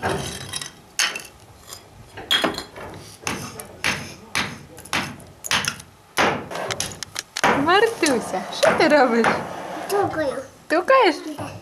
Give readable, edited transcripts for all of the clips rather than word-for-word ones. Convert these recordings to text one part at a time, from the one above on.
Мартуся, що ти робиш? Тукаю. Тукаєш?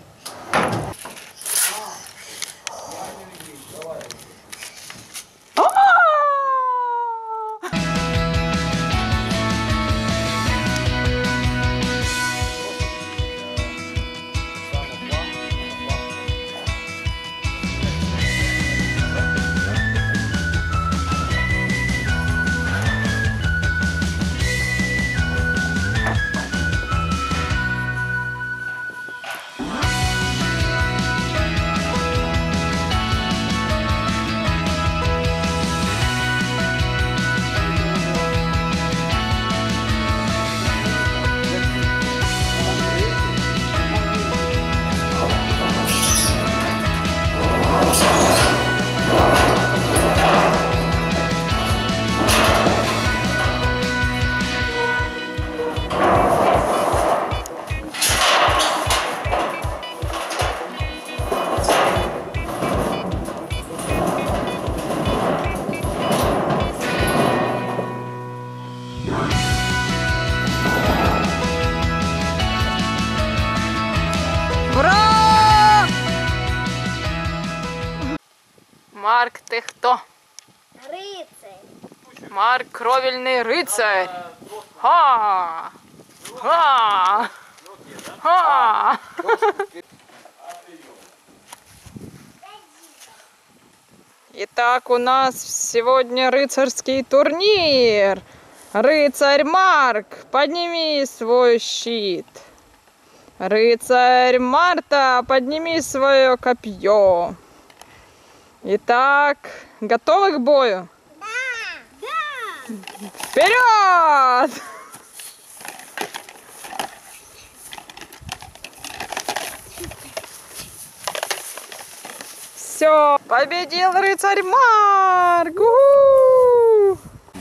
Ура! Марк, ти хто? Рицарь. Марк кровельний рицарь. Ха! Ха! Ха! Итак, у нас сегодня рыцарский турнир. Рыцарь Марк, подними свой щит. Рыцарь Марта, подними свое копье. Итак, готовы к бою? Да. Вперед! Все, победил рыцарь Марк! У-ху!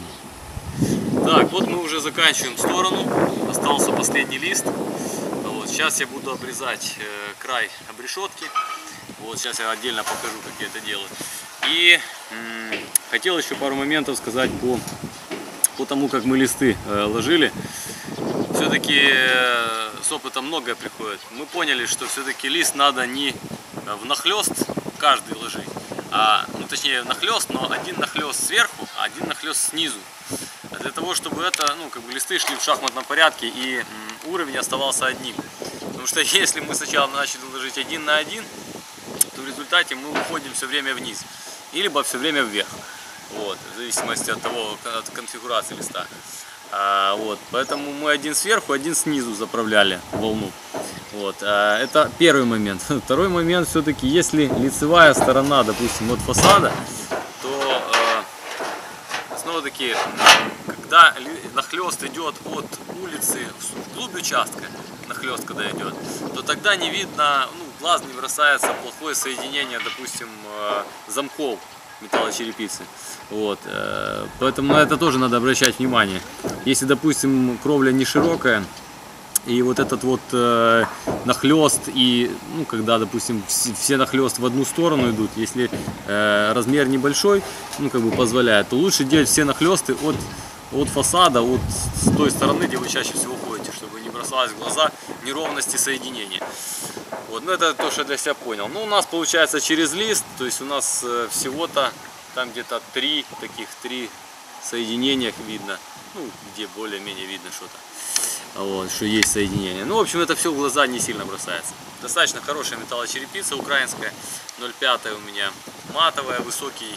Так, вот мы уже заканчиваем сторону. Остался последний лист. Вот, сейчас я буду обрезать край обрешетки. Вот, сейчас я отдельно покажу, как я это делаю. И хотел еще пару моментов сказать по тому, как мы листы ложили. Все-таки с опытом многое приходит. Мы поняли, что все-таки лист надо не внахлёст каждый ложить, ну, точнее внахлёст, но один нахлёст сверху, а один нахлёст снизу. Для того, чтобы это, ну, как бы листы шли в шахматном порядке и уровень оставался одним. Потому что если мы сначала начали ложить один на один, то в результате мы уходим все время вниз, и либо все время вверх. Вот, в зависимости от того, от конфигурации листа. Вот, поэтому мы один сверху, один снизу заправляли волну. Вот, это первый момент. Второй момент, все-таки, если лицевая сторона, допустим, от фасада, то снова-таки, когда нахлест идет от улицы вглубь участка, нахлест когда идет, то тогда не видно, ну, глаз не бросается плохое соединение, допустим, замков металлочерепицы. Вот, поэтому на это тоже надо обращать внимание. Если, допустим, кровля не широкая, и вот этот вот нахлест, и, ну, когда, допустим, все нахлест в одну сторону идут, если размер небольшой, ну, как бы позволяет, то лучше делать все нахлесты от фасада, с той стороны, где вы чаще всего ходите, чтобы не бросалось в глаза неровности соединения. Вот, ну, это то, что я для себя понял. Ну, у нас получается через лист, то есть у нас всего-то там где-то три соединения видно, ну, где более-менее видно что-то. Вот, что есть соединение. Ну, в общем, это все в глаза не сильно бросается. Достаточно хорошая металлочерепица украинская, 0,5 у меня, матовая, высокий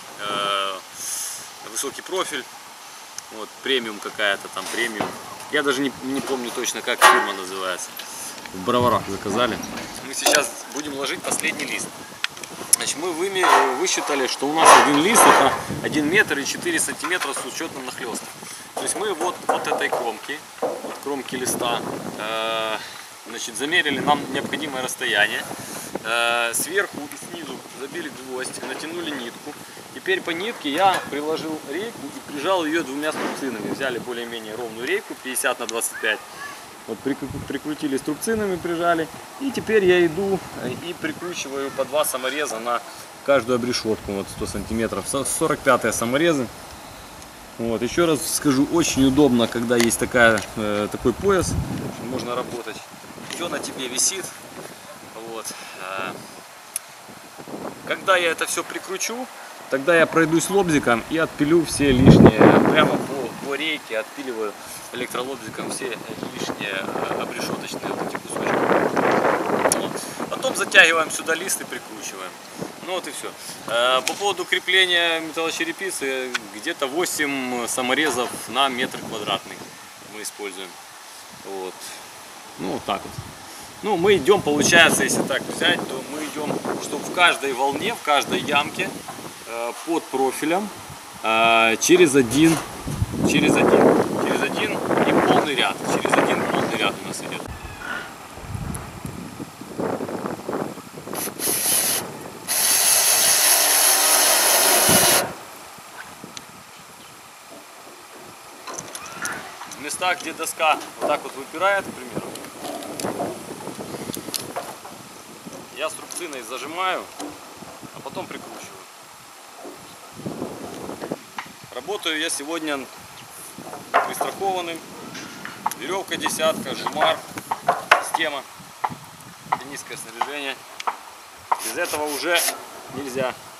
профиль. Вот, премиум какая-то там, премиум. Я даже не помню точно, как фирма называется. В Броварах заказали. Мы сейчас будем ложить последний лист. Значит, мы высчитали, что у нас один лист это 1 метр и 4 сантиметра с учетом нахлеста. То есть мы вот этой кромки, от кромки листа, значит, замерили нам необходимое расстояние. Сверху и снизу забили гвоздь, натянули нитку. Теперь по нитке я приложил рейку и прижал ее двумя струбцинами. Взяли более-менее ровную рейку 50 на 25 Вот прикрутили струбцинами, прижали. И теперь я иду и прикручиваю по 2 самореза на каждую обрешетку. Вот 100 сантиметров. 45-е саморезы. Вот, еще раз скажу, очень удобно, когда есть такой пояс, можно работать. Все на тебе висит. Вот. Когда я это все прикручу, тогда я пройдусь лобзиком и отпилю все лишние, прямо по рейке отпиливаю электролобзиком все лишние обрешеточные вот эти кусочки. Вот. Потом затягиваем сюда лист и прикручиваем. Ну вот и все. По поводу крепления металлочерепицы, где-то 8 саморезов на метр квадратный мы используем. Вот. Ну вот так вот. Ну мы идем, получается, если так взять, то мы идем, чтобы в каждой волне, в каждой ямке под профилем через один и полный ряд. Через один полный ряд у нас идет. В местах, где доска вот так вот выпирает, к примеру, я струбциной зажимаю, а потом прикручиваю. Работаю я сегодня пристрахованным. Веревка десятка, жумар, система, низкое снаряжение. Без этого уже нельзя.